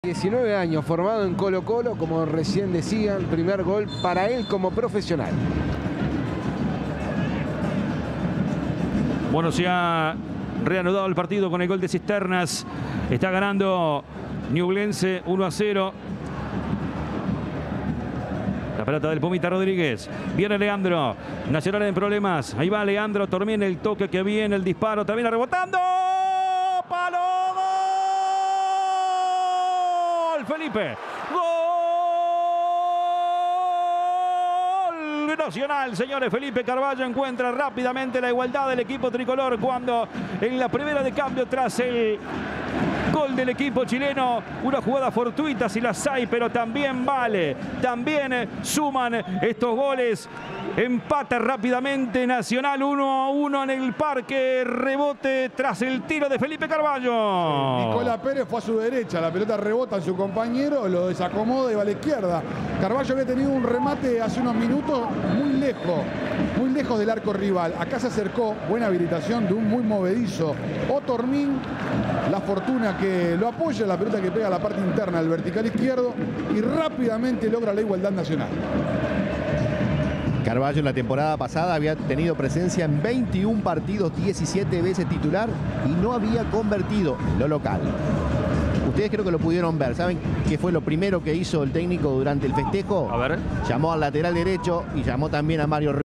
19 años, formado en Colo-Colo, como recién decían, primer gol para él como profesional. Bueno, se ha reanudado el partido con el gol de Cisternas. Está ganando Ñublense 1-0. La pelota del Pumita Rodríguez. Viene Leandro. Nacional en problemas. Ahí va Leandro. Termina el toque que viene. El disparo. Termina rebotando. ¡Palo! ¡Gol! Felipe. ¡Gol! Nacional, señores. Felipe Carballo encuentra rápidamente la igualdad del equipo tricolor cuando en la primera de cambio tras el gol del equipo chileno, una jugada fortuita si las hay, pero también vale, también suman estos goles. Empata rápidamente Nacional 1-1 en el Parque. Rebote tras el tiro de Felipe Carballo. Sí, Nicolás Pérez fue a su derecha, la pelota rebota en su compañero, lo desacomoda y va a la izquierda. Carballo había tenido un remate hace unos minutos muy lejos del arco rival. Acá se acercó, buena habilitación de un muy movedizo Otormin. La fortuna que lo apoya, la pelota que pega a la parte interna del vertical izquierdo y rápidamente logra la igualdad Nacional. Carballo en la temporada pasada había tenido presencia en 21 partidos, 17 veces titular y no había convertido en lo local. Ustedes creo que lo pudieron ver. ¿Saben qué fue lo primero que hizo el técnico durante el festejo? A ver. Llamó al lateral derecho y llamó también a Mario